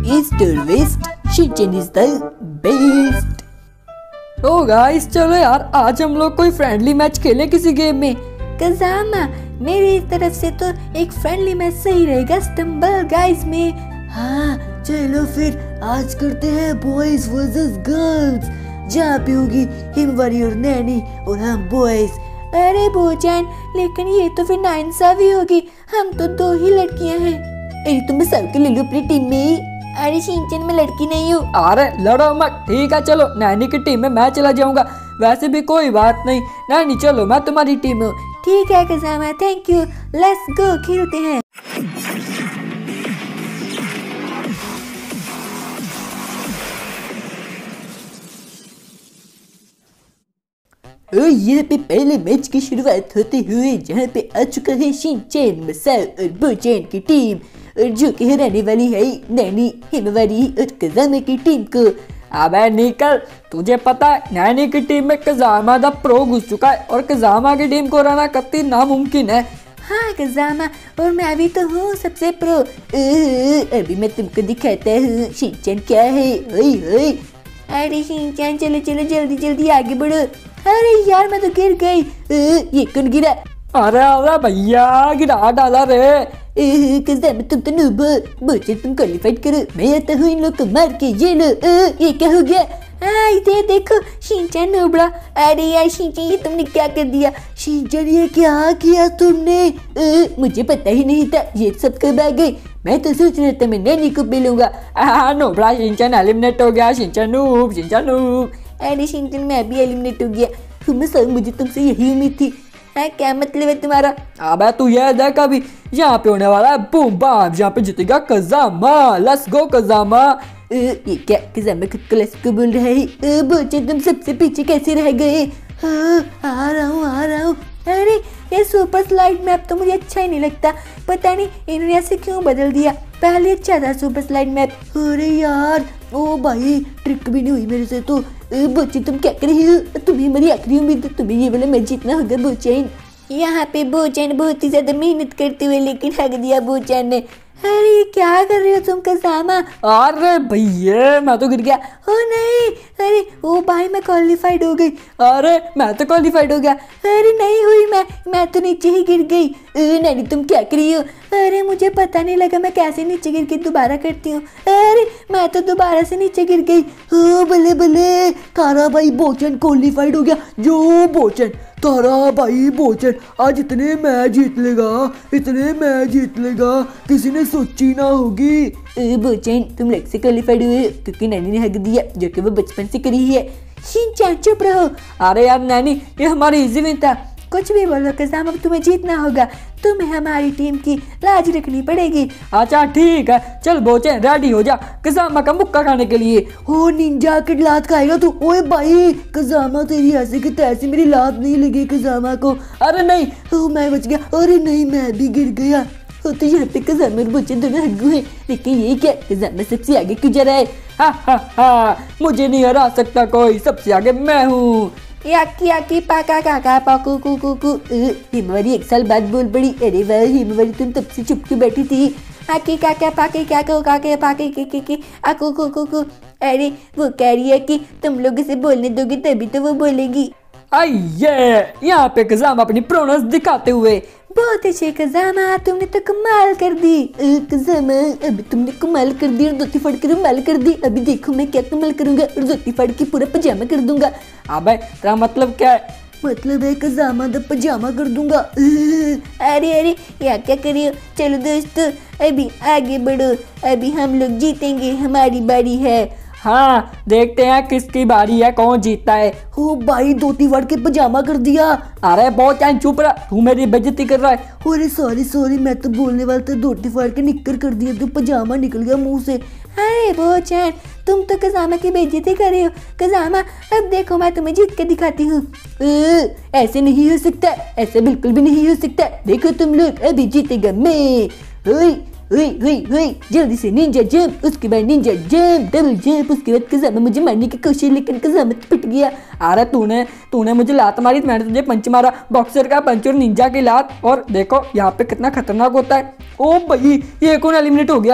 East और west, Shinchan is the best. Oh guys चलो यार आज हम लोग कोई फ्रेंडली मैच खेलें किसी गेम में। कज़ामा मेरी तरफ से तो एक फ्रेंडली मैच सही रहेगा स्टम्बल गाइस में। हाँ चलो फिर आज करते हैं बॉयज वर्सेस गर्ल्स, जहाँ पे होगी हिमवारी और नैनी और हम बॉयज। अरे बोचैन लेकिन ये तो फिर नाइंसाफी होगी, हम तो 2 ही लड़कियां हैं। अरे तुम सबके ले लो अपनी टीम में। अरे शिनचैन में लड़की नहीं हूँ। अरे लड़ो मत, ठीक है चलो नैनी की टीम में मैं चला जाऊंगा। वैसे भी कोई बात नहीं, नैनी चलो मैं तुम्हारी टीम में हूँ। ठीक है Kazama thank you, let's go खेलते हैं। और यहाँ पे पहले मैच की शुरुआत होते हुए जहाँ पे आ चुका है शिनचैन, मसाओ और बोचैन की टीम, और जो कि हराने वाली है नैनी, हिमवारी और कज़ामा की टीम को। अबे निकल, तुझे पता है नैनी की टीम में कज़ामा द प्रो घुस चुका है और कज़ामा की टीम को हराना कतई नामुमकिन है। हाँ कज़ामा और मैं भी तो हूँ सबसे प्रो। अभी मैं तुमको दिखाता हूँ शिनचैन क्या है। ओए ओए अरे शिनचैन चलो चलो जल्दी जल्दी आगे बढ़ो। अरे यार मैं तो गिर गई। ये कौन गिरा? अरे भैया गिरा डाला रे। कज़ामा तुम तो नूब हो, बोचैन तुम क्वालिफाइड करो, मैं आता हूँ इन लोग को मार के। ये लो ये क्या हो गया? इधर देखो शिनचैन नूबड़ा। अरे यार शिनचैन ये तुमने क्या कर दिया? शिनचैन ये क्या किया तुमने? मुझे पता ही नहीं था ये सब कब आ गए। मैं तो सोच रहा था मैं नैनी को मिलूंगा। नूबड़ा शिनचैन एलिमिनेट हो गया। Shinchan noob Shinchan noob. अरे शिनचैन मैं भी एलिमिनेट हो गया। मुझे तुमसे यही उम्मीद थी। क्या मतलब है तुम्हारा? अबे तू ये देख अभी यहाँ पे होने वाला है बूम बाम, यहाँ पे जीतेगा कज़ामा। Let's go Kazama. ये क्या कज़ामा खुद को लेट्स गो बोल रहा है? बोचैन तुम सबसे पीछे कैसे रह गए? आ रहा हूँ। अरे ये सुपर स्लाइड मैप तो मुझे अच्छा ही नहीं लगता, पता नहीं इन्होंने ऐसे क्यों बदल दिया। पहले अच्छा था सुपर स्लाइड मैप। अरे यार ओ भाई ट्रिक भी नहीं हुई मेरे से तो। बोचैन तुम क्या कर रही हो? तुम्हें मेरी आखिरी उम्मीद है, तुम्हें ये वाला मैच जीतना होगा बोचैन। यहाँ पे बोचैन बहुत ही ज्यादा मेहनत करते हुए लेकिन हक दिया बोचैन ने। अरे क्या कर रहे हो तुम कज़ामा? अरे भैया मैं तो गिर गया। ओ नहीं, अरे ओ भाई मैं क्वालिफाइड हो गई। अरे मैं तो क्वालिफाइड हो गया। अरे नहीं हुई मैं तो नीचे ही गिर गई। नैनी तुम क्या कर रही हो? अरे मुझे पता नहीं लगा मैं कैसे नीचे गिर के दोबारा करती हूँ। अरे मैं तो दोबारा से नीचे गिर गई। बल्ले बल्ले तारा भाई बोचैन क्वालिफाइड हो गया। जो बोचैन तारा भाई बोचैन आज इतने मैच जीत लेगा किसी ने सोची ना होगी। बोचैन तुम लेग से क्वालिफाइड हुए क्योंकि नैनी ने हक दिया जो कि वो बचपन से करी है। शिनचैन चुप रहो। अरे यार नैनी ये हमारी इजी विन था। कुछ भी बोलो कज़ामा अब तुम्हें जीतना होगा, तुम्हें हमारी टीम की लाज रखनी पड़ेगी। अच्छा ठीक है चल बोचैन रेडी हो जा कज़ामा का मुक्का खाने के लिए। ओ निंजा की लात खाएगा तू? ओए भाई कज़ामा तेरी ऐसे की तैसे मेरी लात नहीं लगी कज़ामा को। अरे नहीं मैं बच गया। अरे नहीं मैं भी गिर गया। तो यहाँ पे कज़ामा और बोचैन दोनों हग्गू हैं, लेकिन ये क्या कज़ामा सबसे आगे क्यों जा रहा है? हा मुझे नहीं हरा सकता कोई, सबसे आगे मैं हूँ। याकी पाका काका पाकू कू कू कू। हिमवारी एक साल बाद बोल पड़ी। अरे वाह हिमवारी तुम तब से चुप क्यों बैठी थी? आके काका पाके क्या को काके पाके के आकू कू कू कू। अरे वो कह रही है कि तुम लोग इसे बोलने दोगे तभी तो वो बोलेगी। आइए यहाँ पे कज़ामा अपनी प्रोनेंस दिखाते हुए। बहुत अच्छे कज़ामा तुमने तो कमाल कर दी। कज़ामा अभी तुमने कमाल कर दी और धोती फाड़ कर कमाल कर दी। अभी देखो मैं क्या कमाल करूंगा और धोती फाड़ के पूरा पजामा कर दूंगा। अबे तेरा मतलब क्या है? मतलब है कज़ामा द पजामा कर दूंगा। अरे या क्या करियो? चलो दोस्तों अभी आगे बढ़ो, अभी हम लोग जीतेंगे, हमारी बारी है। हाँ देखते हैं किसकी बारी है, कौन जीतता है। हो भाई धोती फाड़ के पजामा कर दिया। अरे बहुत टाइम चुप रहा, तू मेरी बेइज्जती कर रहा है। अरे सॉरी मैं तो बोलने वाला था, धोती फाड़ के निक्कर कर दिया तो पजामा निकल गया मुंह से। अरे बोचैन तुम तो कज़ामा की बेइज्जती कर रहे हो। कज़ामा अब देखो मैं तुम्हें जीत के दिखाती हूँ। ऐसे नहीं हो सकता, ऐसे बिल्कुल भी नहीं हो सकता। देखो तुम लोग अभी जीतेगा मैं। जल्दी से निंजा जंप, उसके बाद निंजा जंप, डबल जंप, उसके बाद कज़ामा मुझे मारने की कोशिश लेकिन कज़ामा पिट गया। अरे तूने मुझे लात मारी, मैंने तुझे पंच मारा, बॉक्सर का पंच और निंजा की लात। और देखो यहाँ पे कितना खतरनाक होता है। ओ भाई ये कौन एलिमिनेट हो गया?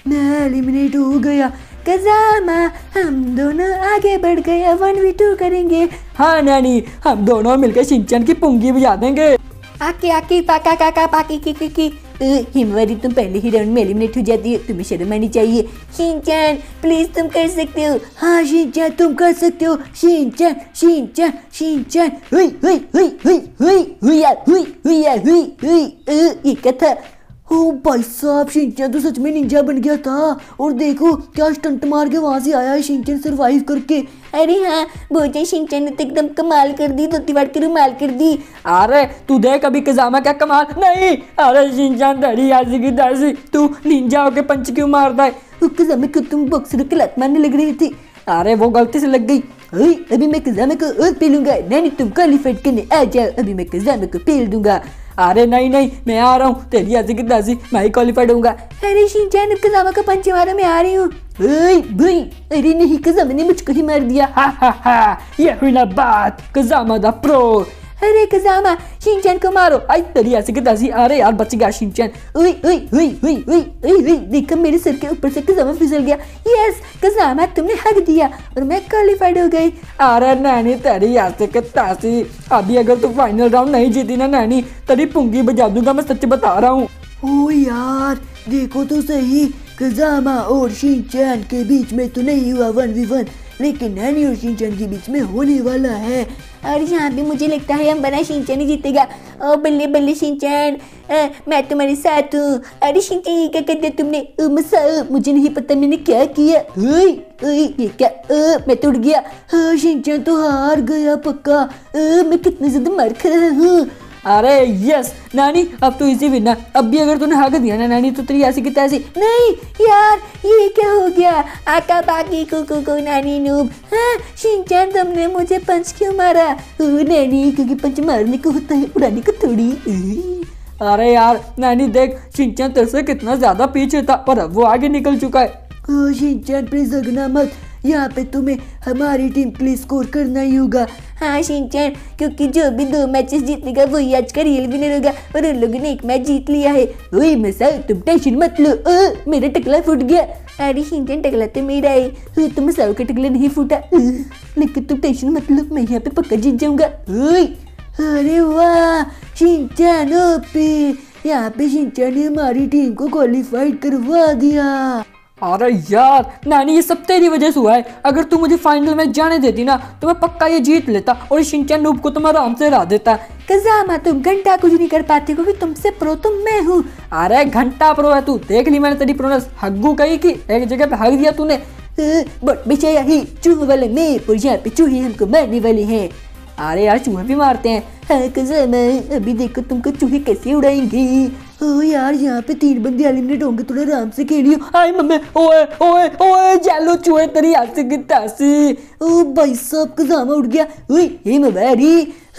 मैं एलिमिनेट हो गया। कज़ामा हम दोनों आगे बढ़ गए, 1v2 करेंगे। हाँ नैनी, हम दोनों मिलकर शिनचैन की पुंगी बजा देंगे। आके आके पाका काका पाकी की हिमवारी, तुम पहले ही राउंड में एलिमिनेट हो जाती है, तुम्हें शर्म आनी चाहिए। शिनचैन प्लीज तुम कर सकते हो। हाँ शिनचैन तुम कर सकते हो। शिनचैन शिनचैन शिनचैन हुई हुई हुई हुई हुई हुई हुई हुई हुई हुई। ये क्या था? ओ भाई साहब, शिनचैन तो सच में निंजा बन गया था। और देखो क्या स्टंट मार के वहां से आया है शिनचैन सरवाइव करके। अरे हाँ बोझे, शिनचैन ने तो एकदम कमाल कर दी, धोती वाट के रुमाल कर दी। अरे तू देख अभी कज़ामा क्या कमाल। नहीं, अरे शिनचैन तेरी ऐसी की तैसी, तू निंजा होके पंच क्यों मारता है? कज़ामा को तुम बॉक्सर के लत मारने लग रही थी। अरे वो गलती से लग गई। अभी मैं कज़ामा को और पेलूंगा। नहीं तुम क्वालिफाइड करने आ जाओ, अभी मैं कज़ामा को पेल दूंगा। अरे नहीं नहीं, मैं आ रहा हूँ, तेरी ऐसी की तैसी मैं ही क्वालिफाइड होऊंगा। अरे शिनचैन अब कज़ामा का पंच मारा, मैं आ रही हूँ। भाई अरे नहीं, कज़ामा ने मुझको ही मार दिया। हा हा हा, ये हुई ना बात, कज़ामा दा प्रो। अरे कज़ामा शिनचैन को मारो। आई तेरी ऐसी की तैसी। अरे यार बच गया शिनचैन। ओए ओए ओए ओए ओए ओए, देखो मेरे सर के ऊपर से कज़ामा फिसल गया। यस कज़ामा तुमने हक दिया और मैं क्वालिफाइड हो गई। अरे नैनी तेरी ऐसी की तैसी, अभी अगर तू फाइनल राउंड नहीं जीती ना नैनी, तेरी पुंगी बजा दूंगा, मैं सच बता रहा हूँ। ओ यार देखो तो सही, कज़ामा और शिनचैन के बीच में तो नहीं हुआ 1v1, लेकिन नैनी और शिनचैन के बीच में होने वाला है। और यहाँ पे मुझे लगता है हम बना शिनचैन ही जीतेगा। ओ बल्ले बल्ले शिनचैन, मैं तुम्हारे साथ हूँ। अरे शिनचैन ये क्या कर दिया तुमने? मुझे नहीं पता मैंने क्या किया। ये क्या? मैं टूट गया। हाँ शिनचैन तो हार गया पक्का। मैं कितने ज्यादा मार खा रहा हूँ। अरे यस नानी, अब तो इसी विनर। अब भी अगर तूने हक दिया ना नानी तो तेरी ऐसी की तैसी। नहीं यार ये क्या हो गया? आका बाकी को नानी नूब। हाँ शिनचैन तुमने मुझे पंच क्यों मारा? नानी क्योंकि पंच मारने को होता है, उड़ाने को थोड़ी। अरे यार नानी देख, शिनचैन तेरे से कितना ज्यादा पीछे था पर अब वो आगे निकल चुका है। शिनचैन प्लीज जगना मत, यहाँ पे तुम्हें हमारी टीम के लिए स्कोर करना ही होगा। हाँ शिनचैन, क्योंकि जो भी 2 मैचेस जीतेगा वही आज का रियल विनर होगा और उन लोगों ने 1 मैच जीत लिया है। ओए मसाओ तुम टेंशन मत लो। मेरा टकला फूट गया। अरे शिनचैन टकला तो मेरा है, तुम मसाओ का टकला नहीं फूटा। लेकिन तुम टेंशन मत लो, मैं यहाँ पे पक्का जीत जाऊंगा। अरे वाह शिनचैन ओपी, यहाँ पे शिनचैन ने हमारी टीम को क्वालिफाइड करवा दिया। अरे यार नानी ये सब तेरी वजह से हुआ है। अगर तू मुझे फाइनल में जाने देती ना तो मैं पक्का ये जीत लेता और शिनचैन नूब को तो मैं आराम से हरा देता। कज़ामा तुम घंटा कुछ नहीं कर पाते क्योंकि तुमसे प्रो तो मैं हूँ। अरे घंटा प्रो है तू, देख ली मैंने तेरी प्रोनेस। हग्गू कही कि एक जगह पे हग दिया तूने। बट बेचारा ही चूहे वाले में, और यहाँ पे चूहे हमको मारने वाले हैं। अरे यार चूहे भी मारते हैं। हाँ कज़ामा अभी देखो तुमको चूहे कैसे उड़ाएंगे। ओ यार यहाँ पे 3 बंदे एलिमिनेट होंगे, थोड़ा आराम से खेलियो। हाय मम्मी, ओए ओए ओए जालो चूहे तेरी ऐसी की तैसी। ओ भाई साहब कज़ामा उड़ गया। ओए हे मवारी,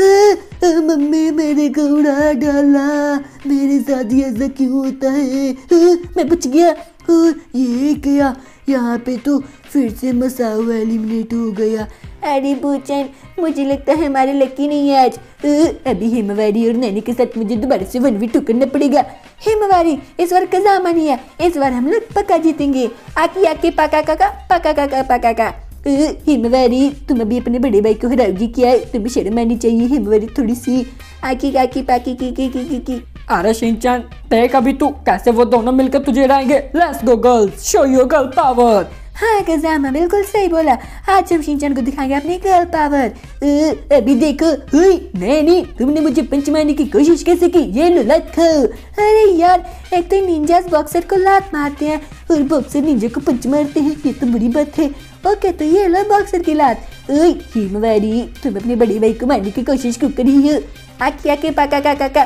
मम्मी मेरे को उड़ा डाला, मेरे साथ ऐसा क्यों होता है? मैं बच गया। ये क्या? यहाँ पे तो फिर से मसाओ एलिमिनेट हो गया। अरे बूचन मुझे लगता है हमारे लकी नहीं है आज। अभी हिमवारी और नैनी के साथ मुझे दोबारा से 1v2 करना पड़ेगा। हिमवारी इस बार कज़ामा नहीं है, इस बार हम लोग पक्का जीतेंगे। आके आके पाका काका पाका काका पाका का। हिमवारी तुम अभी अपने बड़े भाई को हराओगी क्या है? तुम्हें शर्म आनी चाहिए हिमवारी थोड़ी सी। आकी काकी पाकी की। अरे शिनचैन देख अभी तू कैसे वो दोनों मिलकर तुझे हराएंगे। Let's go girls, show your girl power. हाँ कज़ामा बिल्कुल सही बोला, आज हम शिनचैन को दिखाएंगे अपनी गर्ल पावर। अभी देखो। नहीं तुमने मुझे पंच मारने की कोशिश कैसे की? ये लो लात खाओ। अरे यार एक तो निंजास बॉक्सर को लात मारते हैं और बॉक्सर निंजा को पंच मारते हैं, ये तो बुरी बात है। ओके तो ये लो बॉक्सर की लात। हिमवारी तुम अपने बड़े भाई को मारने की कोशिश क्यों कर रही हो? आके आके पाका काका।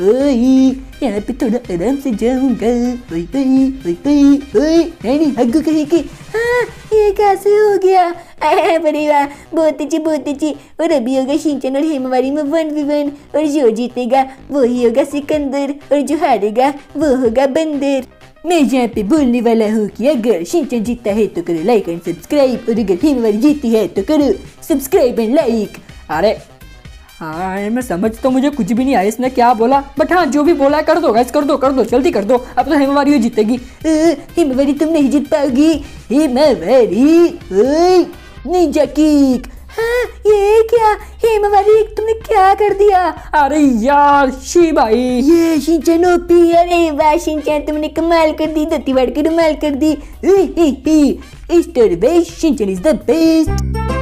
यहाँ पे थोड़ा आराम से जाऊंगा। नहीं हग्गू कहेगी। हाँ ये कैसे हो गया? बड़ी वाह, बहुत अच्छी। और अभी होगा शिनचैन और हिमवारी में 1v1 और जो जीतेगा वो ही होगा सिकंदर और जो हारेगा वो होगा बंदर। मैं यहाँ पे बोलने वाला हूँ कि अगर शिनचैन जीतता है तो करो लाइक एंड सब्सक्राइब, और अगर हिमवारी जीती है तो करो सब्सक्राइब एंड लाइक। हाँ मैं समझ तो मुझे कुछ भी नहीं आया इसने क्या बोला, बट हाँ जो भी बोला कर दो गाइस, कर दो जल्दी कर दो, अब तो हिमावरी जीतेगी। हिमावरी तुम नहीं जीत पाओगी। Himawari ninja kick. हाँ ये क्या हिमावरी तुमने क्या कर दिया? अरे यार शी भाई ये शिनचैन ओपी। अरे वाह शिनचैन तुमने कमाल कर दी, धरती फाड़ के रुमाल कर दी। Star best Shinchan is the best.